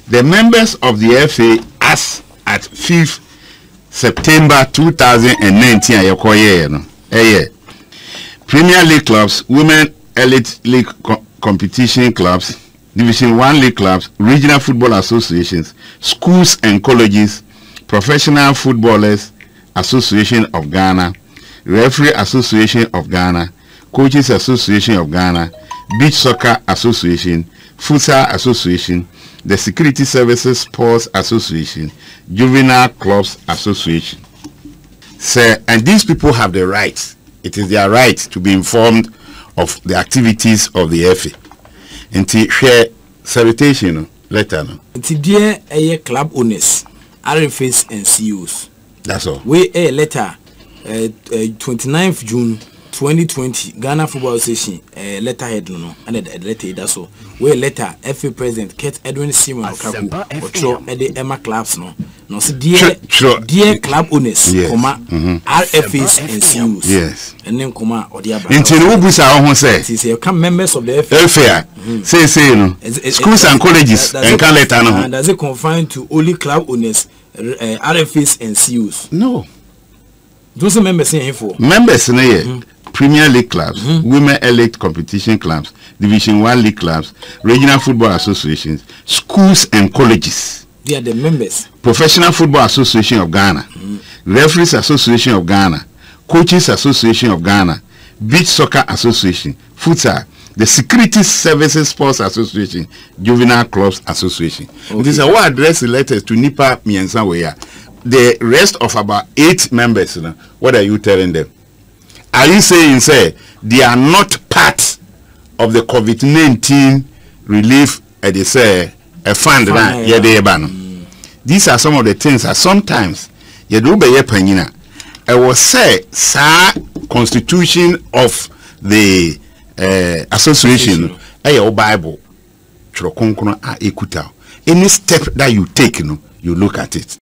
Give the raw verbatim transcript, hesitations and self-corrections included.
The members of the F A as at fifth September two thousand nineteen ayekoye no eh Premier League clubs, Women Elite League co competition clubs, Division one league clubs, regional football associations, schools and colleges, Professional Footballers Association of Ghana, Referee Association of Ghana, Coaches Association of Ghana, Beach Soccer Association, Futsal Association, the Security Services Sports Association, Juvenile Clubs Association. Sir, and these people have the right, it is their right to be informed of the activities of the F A. And to share salutation letter. Dear a club owners, R F As and C Os. That's all. We a letter uh, uh, twenty-ninth June twenty twenty Ghana Football Association uh, letterhead no and the letter that's all. We letter F A President Kate Edwin Simon Okaku or Eddie Emma clubs no. No so dear sure, sure. dear club owners, yes. comma mm-hmm. R F As and C Os. Yes. And then comma or the other. Until we busa how say. Say come members of the F A. F A. Mm-hmm. Say say no. Schools and colleges and can letter no. And does it confine to only club owners, uh, R F As and C Os? No. Those are members here for. Members in here. Mm-hmm. Premier League clubs, mm-hmm. Women Elite competition clubs, Division one league clubs, regional football associations, schools and colleges. They are the members. Professional Football Association of Ghana, mm-hmm. Referees Association of Ghana, Coaches Association of Ghana, Beach Soccer Association, Futsal, the Security Services Sports Association, Juvenile Clubs Association. Okay. This is our address letters to Nipa Miensa Weya. The rest of about eight members, you know, what are you telling them? Are you saying, say, they are not part of the COVID nineteen relief, uh, they say, a fund? Fine, yeah. Yeah, mm. These are some of the things that sometimes, you do be penina. I was say, sa constitution of the uh, association, a Bible, any step that you take, you know, you look at it.